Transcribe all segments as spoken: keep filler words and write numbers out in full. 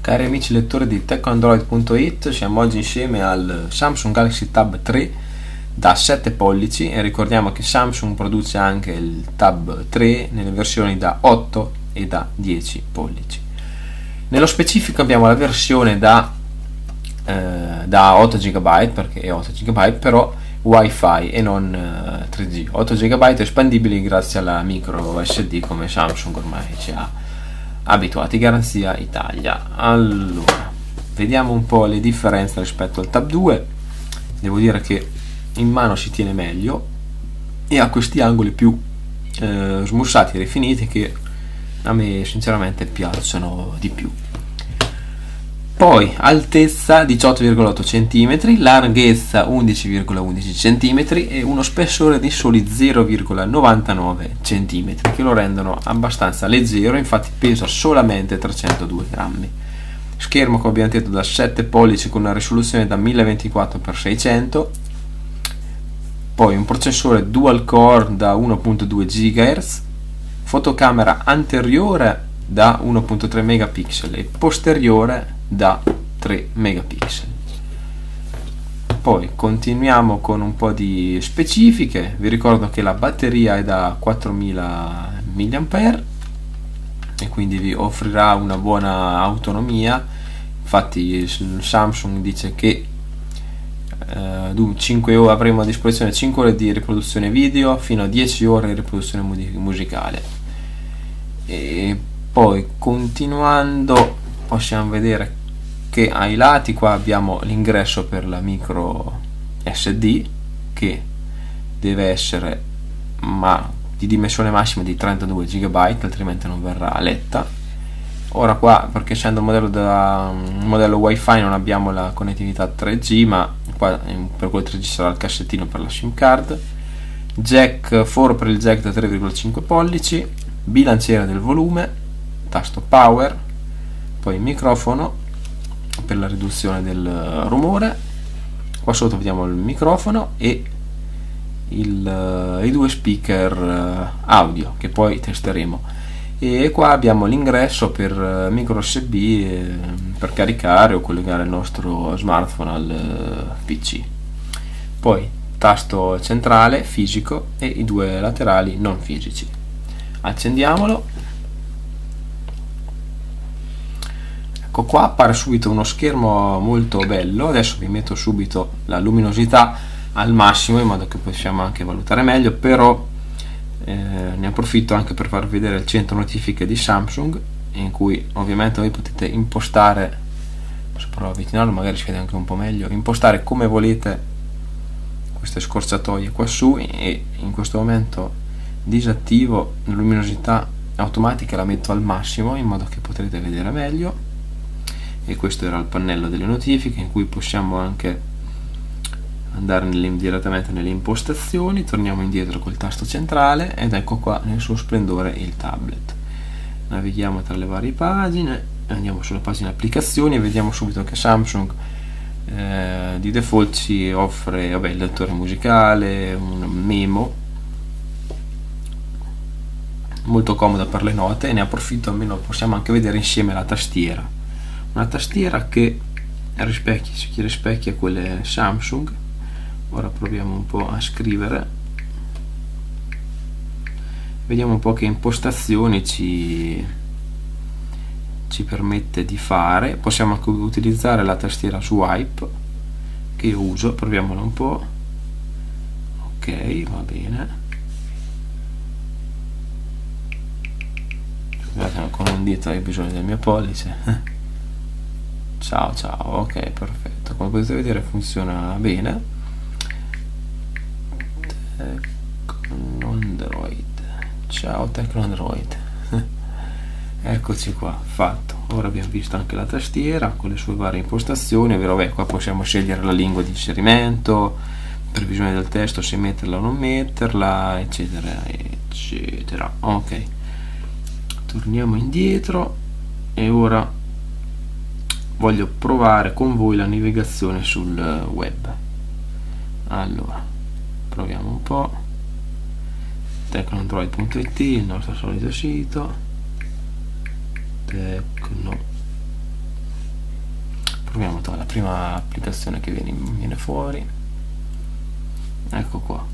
Cari amici lettori di tech android punto it, siamo oggi insieme al Samsung Galaxy Tab tre da sette pollici e ricordiamo che Samsung produce anche il Tab tre nelle versioni da otto e da dieci pollici. Nello specifico abbiamo la versione da, eh, da otto giga perché è otto giga, però Wi-Fi e non eh, tre G. otto giga espandibili grazie alla micro S D come Samsung ormai ci ha abituati, garanzia Italia. Allora, vediamo un po' le differenze rispetto al Tab due. Devo dire che in mano si tiene meglio e ha questi angoli più eh, smussati e rifiniti che a me sinceramente piacciono di più. Poi altezza diciotto virgola otto centimetri, larghezza undici virgola undici centimetri e uno spessore di soli zero virgola novantanove centimetri che lo rendono abbastanza leggero, infatti pesa solamente trecentodue grammi. Schermo, come abbiamo detto, da sette pollici con una risoluzione da mille ventiquattro per seicento, poi un processore dual core da uno virgola due gigahertz, fotocamera anteriore da uno virgola tre megapixel e posteriore da tre megapixel. Poi continuiamo con un po' di specifiche. Vi ricordo che la batteria è da quattromila milliampere e quindi vi offrirà una buona autonomia. Infatti Samsung dice che eh, cinque ore, avremo a disposizione cinque ore di riproduzione video fino a dieci ore di riproduzione musicale. E poi continuando possiamo vedere che ai lati qua abbiamo l'ingresso per la micro S D che deve essere ma di dimensione massima di trentadue giga, altrimenti non verrà letta. Ora qua, perché essendo un modello, da, un modello Wi-Fi, non abbiamo la connettività tre G, ma qua per quel tre G sarà il cassettino per la SIM card. Jack foro per il jack da tre virgola cinque pollici, bilanciere del volume, tasto power, poi microfono per la riduzione del rumore. Qua sotto vediamo il microfono e il, i due speaker audio che poi testeremo, e qua abbiamo l'ingresso per micro U S B eh, per caricare o collegare il nostro smartphone al P C. Poi tasto centrale fisico e i due laterali non fisici. Accendiamolo. Ecco qua, appare subito uno schermo molto bello. Adesso vi metto subito la luminosità al massimo in modo che possiamo anche valutare meglio, però eh, ne approfitto anche per farvi vedere il centro notifiche di Samsung, in cui ovviamente voi potete impostare, se provo a avvicinarlo magari si vede anche un po' meglio, impostare come volete queste scorciatoie qua su, e in questo momento disattivo la luminosità automatica, la metto al massimo in modo che potrete vedere meglio. E questo era il pannello delle notifiche in cui possiamo anche andare nelle, direttamente nelle impostazioni. Torniamo indietro col tasto centrale ed ecco qua nel suo splendore il tablet. Navighiamo tra le varie pagine, andiamo sulla pagina applicazioni e vediamo subito che Samsung eh, di default ci offre vabbè, il lettore musicale, un memo molto comodo per le note, e ne approfitto, almeno possiamo anche vedere insieme la tastiera. Una tastiera che rispecchia, si rispecchia quelle Samsung. Ora proviamo un po' a scrivere, vediamo un po' che impostazioni ci, ci permette di fare. Possiamo anche utilizzare la tastiera swipe che io uso, proviamola un po'. Ok, va bene. Scusate, con un dito hai bisogno del mio pollice. Ciao ciao, ok, perfetto. Come potete vedere funziona bene. Tecnoandroid, ciao Tecnoandroid. Eccoci qua, fatto. Ora abbiamo visto anche la tastiera con le sue varie impostazioni, ovvero beh, qua possiamo scegliere la lingua di inserimento, previsione del testo, se metterla o non metterla, eccetera eccetera. Ok, torniamo indietro e ora voglio provare con voi la navigazione sul web. Allora proviamo un po'. tecnoandroid punto it, il nostro solito sito. Tecno proviamo la prima applicazione che viene, viene fuori, ecco qua.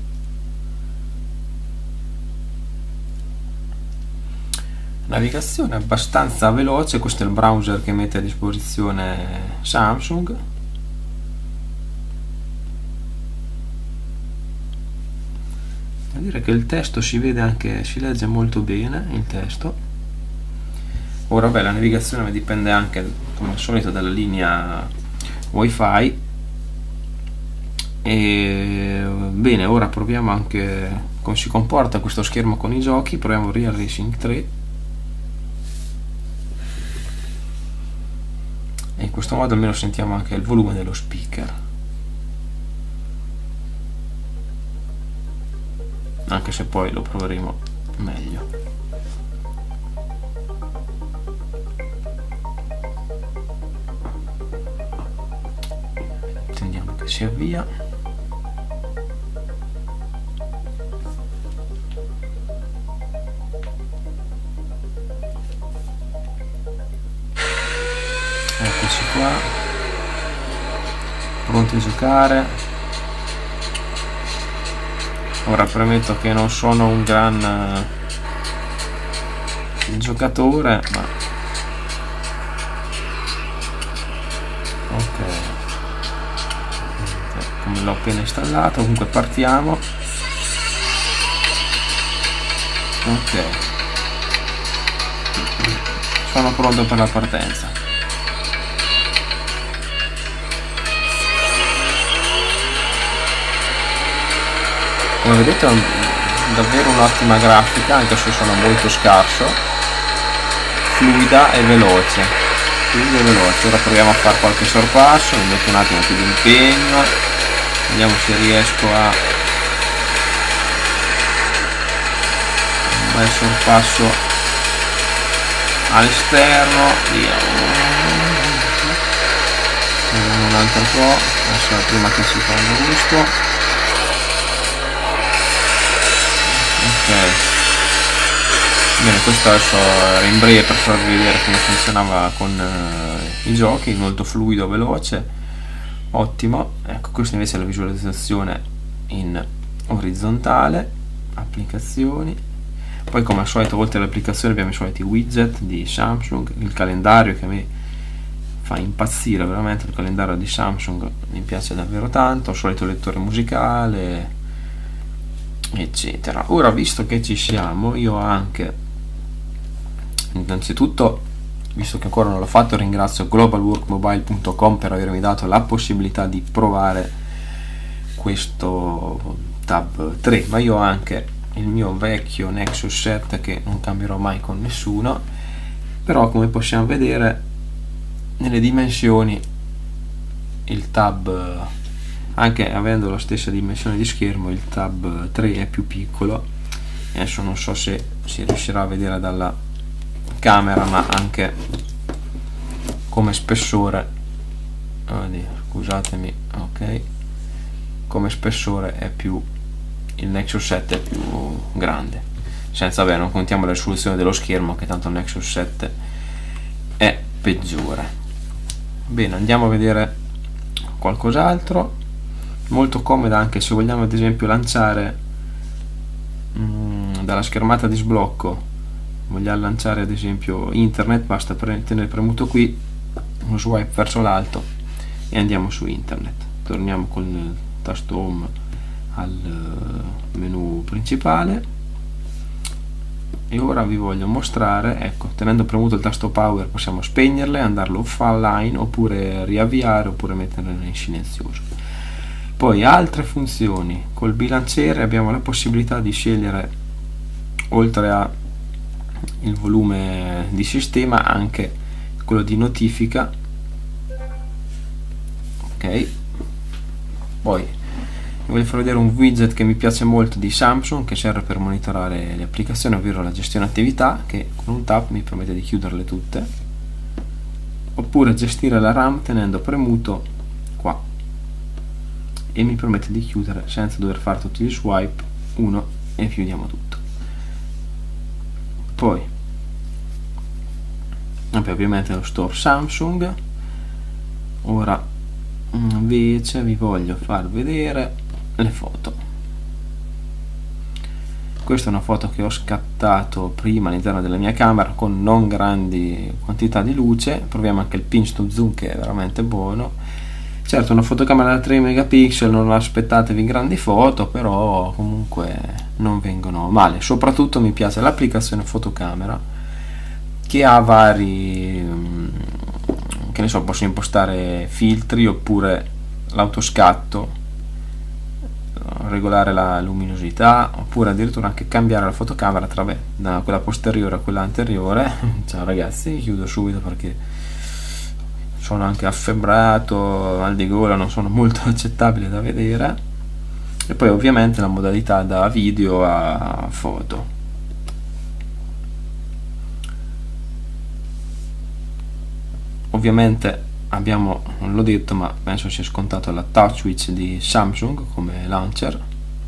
Navigazione abbastanza veloce, questo è il browser che mette a disposizione Samsung. Devo dire che il testo si vede anche, si legge molto bene il testo. Ora beh, la navigazione dipende anche come al solito dalla linea wifi. E bene, ora proviamo anche come si comporta questo schermo con i giochi. Proviamo Real Racing tre. E in questo modo almeno sentiamo anche il volume dello speaker, anche se poi lo proveremo meglio. Attendiamo che si avvia. Eccoci qua, pronti a giocare. Ora premetto che non sono un gran uh, giocatore, ma ok, come l'ho appena installato. Comunque partiamo. Ok, sono pronto per la partenza. Come vedete è davvero un'ottima grafica, anche se sono molto scarso, fluida e veloce, fluida e veloce. Ora proviamo a fare qualche sorpasso, mi metto un attimo più di impegno, vediamo se riesco a un bel sorpasso all'esterno, via. Vediamo un altro po', adesso è prima che si prenda gusto. Ok, bene, questo adesso era in breve per farvi vedere come funzionava con uh, i giochi, molto fluido, veloce, ottimo. Ecco, questa invece è la visualizzazione in orizzontale, applicazioni. Poi come al solito, oltre alle applicazioni abbiamo i soliti widget di Samsung, il calendario che a me fa impazzire veramente, il calendario di Samsung mi piace davvero tanto, il solito lettore musicale, eccetera. Ora, visto che ci siamo, io anche innanzitutto, visto che ancora non l'ho fatto, ringrazio global work mobile punto com per avermi dato la possibilità di provare questo Tab tre, ma io ho anche il mio vecchio Nexus sette che non cambierò mai con nessuno, però come possiamo vedere nelle dimensioni il Tab, anche avendo la stessa dimensione di schermo, il Tab tre è più piccolo. Adesso non so se si riuscirà a vedere dalla camera, ma anche come spessore, oddio, scusatemi, ok, come spessore è più, il Nexus sette è più grande, senza, beh, non contiamo la risoluzione dello schermo, che tanto il Nexus sette è peggiore. Bene, andiamo a vedere qualcos'altro. Molto comoda anche se vogliamo ad esempio lanciare mh, dalla schermata di sblocco, vogliamo lanciare ad esempio internet, basta pre tenere premuto qui uno swipe verso l'alto e andiamo su internet. Torniamo con il tasto home al menu principale e ora vi voglio mostrare, ecco, tenendo premuto il tasto power possiamo spegnerle, andarlo offline oppure riavviare oppure metterle in silenzioso. Poi altre funzioni, col bilanciere abbiamo la possibilità di scegliere, oltre a il volume di sistema, anche quello di notifica. Ok, poi vi voglio far vedere un widget che mi piace molto di Samsung, che serve per monitorare le applicazioni, ovvero la gestione attività, che con un tap mi permette di chiuderle tutte, oppure gestire la RAM tenendo premuto qua e mi permette di chiudere senza dover fare tutti gli swipe, uno e chiudiamo tutto. Poi vabbè, ovviamente lo store Samsung, Ora invece vi voglio far vedere le foto. Questa è una foto che ho scattato prima all'interno della mia camera con non grandi quantità di luce. Proviamo anche il pinch to zoom, che è veramente buono. Certo, una fotocamera da tre megapixel, non aspettatevi grandi foto, però comunque non vengono male. Soprattutto mi piace l'applicazione fotocamera, che ha vari, che ne so, posso impostare filtri oppure l'autoscatto, regolare la luminosità, oppure addirittura anche cambiare la fotocamera tra beh, da quella posteriore a quella anteriore. Ciao ragazzi, chiudo subito perché sono anche affebbrato, mal di gola, non sono molto accettabile da vedere. E poi ovviamente la modalità da video a foto. Ovviamente abbiamo, non l'ho detto ma penso sia scontato, la TouchWiz di Samsung come launcher,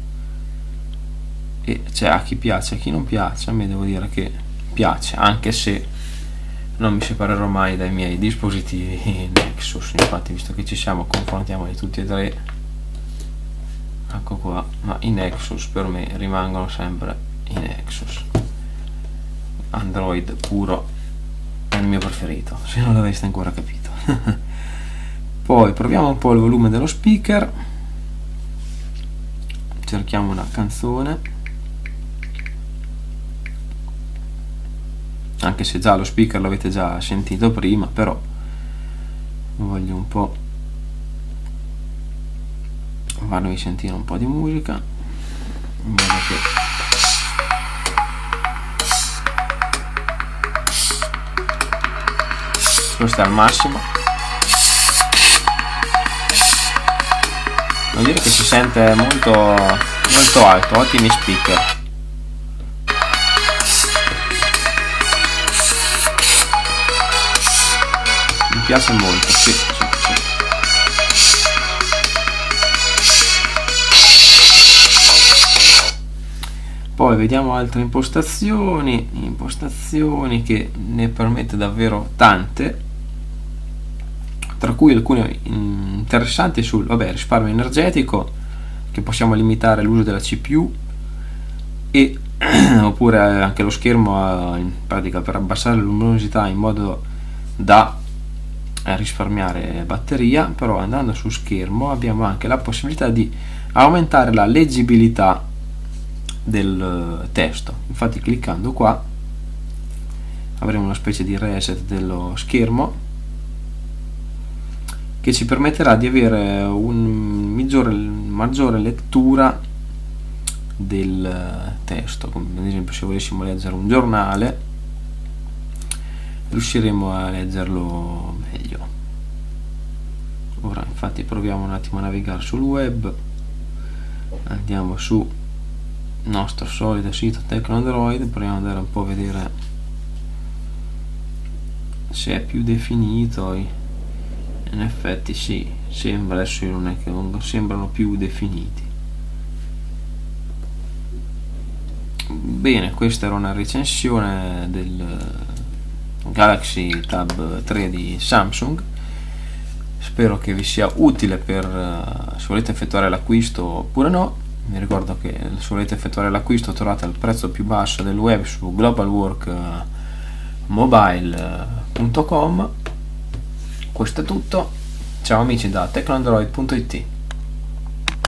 e c'è a chi piace, a chi non piace. A me devo dire che piace, anche se non mi separerò mai dai miei dispositivi Nexus. Infatti, visto che ci siamo, confrontiamoli tutti e tre. Ecco qua, ma i Nexus per me rimangono sempre i Nexus. Android puro è il mio preferito, se non l'aveste ancora capito. Poi proviamo un po' il volume dello speaker, cerchiamo una canzone, anche se già lo speaker l'avete già sentito prima, però voglio un po' farvi sentire un po' di musica, in modo che questo è al massimo. Devo dire che si sente molto molto alto, ottimi speaker. Mi piace molto, sì, sì, sì. Poi vediamo altre impostazioni, impostazioni che ne permette davvero tante, tra cui alcune interessanti sul vabbè, risparmio energetico, che possiamo limitare l'uso della C P U, e oppure anche lo schermo in pratica per abbassare la luminosità in modo da risparmiare batteria. Però andando su schermo abbiamo anche la possibilità di aumentare la leggibilità del testo. Infatti cliccando qua avremo una specie di reset dello schermo che ci permetterà di avere un maggiore, maggiore lettura del testo. Come ad esempio, se volessimo leggere un giornale riusciremo a leggerlo meglio. Ora infatti proviamo un attimo a navigare sul web, andiamo su nostro solito sito Tecnoandroid, proviamo ad andare un po' a vedere se è più definito. In effetti sì, sembra, adesso non è che non sembrano più definiti. Bene, questa era una recensione del Galaxy Tab tre di Samsung. Spero che vi sia utile per se volete effettuare l'acquisto oppure no. Vi ricordo che se volete effettuare l'acquisto trovate al prezzo più basso del web su global work mobile punto com. Questo è tutto, ciao amici da tecnoandroid punto it.